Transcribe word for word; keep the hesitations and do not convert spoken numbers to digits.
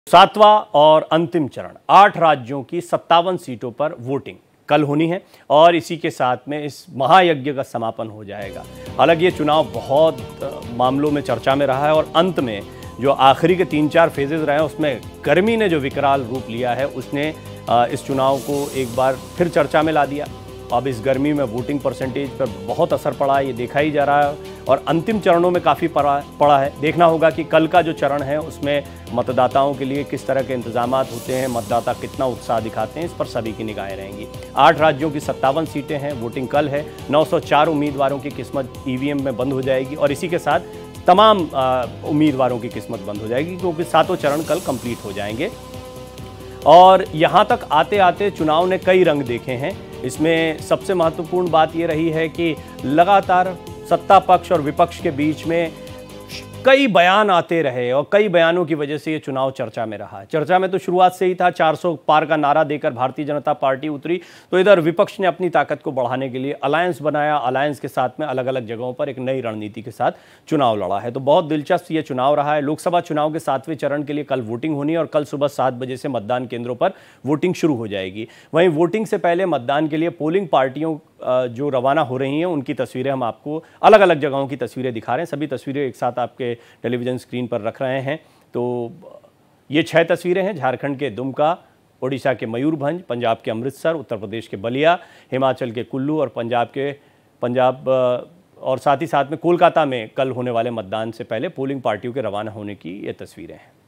सातवां और अंतिम चरण आठ राज्यों की सत्तावन सीटों पर वोटिंग कल होनी है और इसी के साथ में इस महायज्ञ का समापन हो जाएगा। हालांकि ये चुनाव बहुत मामलों में चर्चा में रहा है और अंत में जो आखिरी के तीन चार फेजेज रहे हैं उसमें गर्मी ने जो विकराल रूप लिया है उसने इस चुनाव को एक बार फिर चर्चा में ला दिया। अब इस गर्मी में वोटिंग परसेंटेज पर बहुत असर पड़ा है, ये देखा ही जा रहा है और अंतिम चरणों में काफ़ी पड़ा पड़ा है। देखना होगा कि कल का जो चरण है उसमें मतदाताओं के लिए किस तरह के इंतजामात होते हैं, मतदाता कितना उत्साह दिखाते हैं, इस पर सभी की निगाहें रहेंगी। आठ राज्यों की सत्तावन सीटें हैं, वोटिंग कल है। नौ सौ चार उम्मीदवारों की किस्मत ईवीएम में बंद हो जाएगी और इसी के साथ तमाम उम्मीदवारों की किस्मत बंद हो जाएगी क्योंकि सातों चरण कल कंप्लीट हो जाएंगे। और यहाँ तक आते आते चुनाव ने कई रंग देखे हैं। इसमें सबसे महत्वपूर्ण बात ये रही है कि लगातार सत्ता पक्ष और विपक्ष के बीच में कई बयान आते रहे और कई बयानों की वजह से ये चुनाव चर्चा में रहा। चर्चा में तो शुरुआत से ही था, चार सौ पार का नारा देकर भारतीय जनता पार्टी उतरी तो इधर विपक्ष ने अपनी ताकत को बढ़ाने के लिए अलायंस बनाया। अलायंस के साथ में अलग अलग जगहों पर एक नई रणनीति के साथ चुनाव लड़ा है। तो बहुत दिलचस्प ये चुनाव रहा है। लोकसभा चुनाव के सातवें चरण के लिए कल वोटिंग होनी है और कल सुबह सात बजे से मतदान केंद्रों पर वोटिंग शुरू हो जाएगी। वहीं वोटिंग से पहले मतदान के लिए पोलिंग पार्टियों जो रवाना हो रही हैं उनकी तस्वीरें हम आपको अलग अलग जगहों की तस्वीरें दिखा रहे हैं। सभी तस्वीरें एक साथ आपके टेलीविज़न स्क्रीन पर रख रहे हैं। तो ये छह तस्वीरें हैं झारखंड के दुमका, ओडिशा के मयूरभंज, पंजाब के अमृतसर, उत्तर प्रदेश के बलिया, हिमाचल के कुल्लू और पंजाब के पंजाब और साथ ही साथ में कोलकाता में कल होने वाले मतदान से पहले पोलिंग पार्टियों के रवाना होने की ये तस्वीरें हैं।